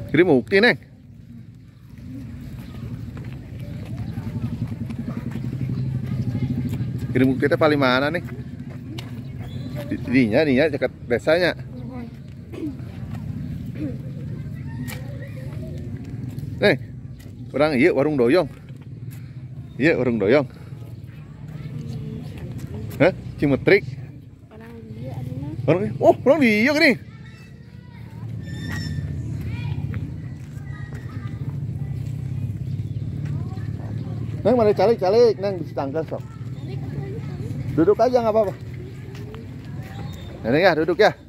Kirim bukti, Neng. Kirim bukti teh paling mana nih? Dinya dekat desanya. Nih, orang iya warung doyong. Iya warung doyong. Hah? Cimetrik. Orang dia gini. Neng mana calik, Neng di tangga sok. Duduk aja nggak apa-apa. Neng ya, duduk ya.